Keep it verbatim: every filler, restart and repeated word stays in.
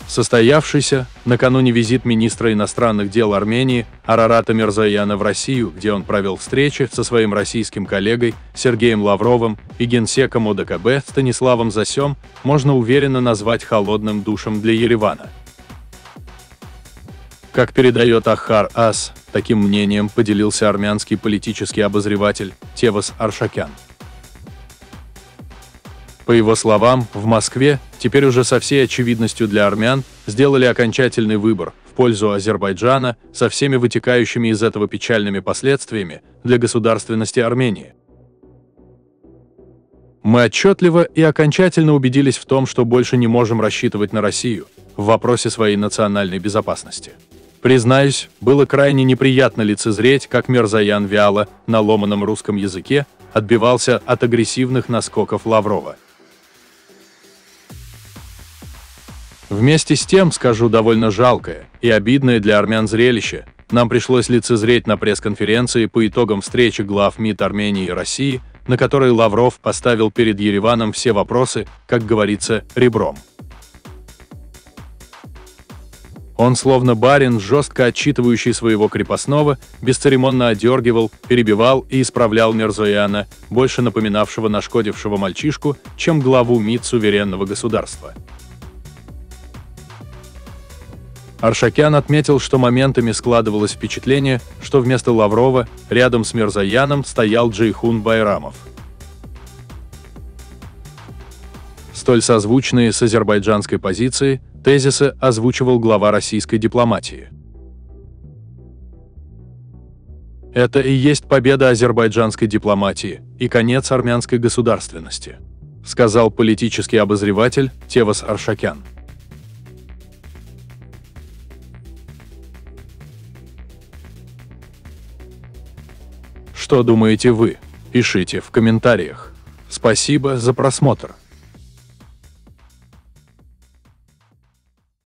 Состоявшийся накануне визит министра иностранных дел Армении Арарата Мирзояна в Россию, где он провел встречи со своим российским коллегой Сергеем Лавровым и генсеком О Д К Б Станиславом Засем, можно уверенно назвать холодным душем для Еревана. Как передает Ахар Ас, таким мнением поделился армянский политический обозреватель Тевос Аршакян. По его словам, в Москве теперь уже со всей очевидностью для армян сделали окончательный выбор в пользу Азербайджана со всеми вытекающими из этого печальными последствиями для государственности Армении. Мы отчетливо и окончательно убедились в том, что больше не можем рассчитывать на Россию в вопросе своей национальной безопасности. Признаюсь, было крайне неприятно лицезреть, как Мирзоян вяло, на ломаном русском языке, отбивался от агрессивных наскоков Лаврова. Вместе с тем, скажу, довольно жалкое и обидное для армян зрелище нам пришлось лицезреть на пресс-конференции по итогам встречи глав МИД Армении и России, на которой Лавров поставил перед Ереваном все вопросы, как говорится, ребром. Он, словно барин, жестко отчитывающий своего крепостного, бесцеремонно одергивал, перебивал и исправлял Мирзояна, больше напоминавшего нашкодившего мальчишку, чем главу МИД суверенного государства. Аршакян отметил, что моментами складывалось впечатление, что вместо Лаврова рядом с Мирзояном стоял Джейхун Байрамов. Столь созвучные с азербайджанской позицией тезисы озвучивал глава российской дипломатии. Это и есть победа азербайджанской дипломатии и конец армянской государственности, сказал политический обозреватель Тевос Аршакян. Что думаете вы? Пишите в комментариях. Спасибо за просмотр.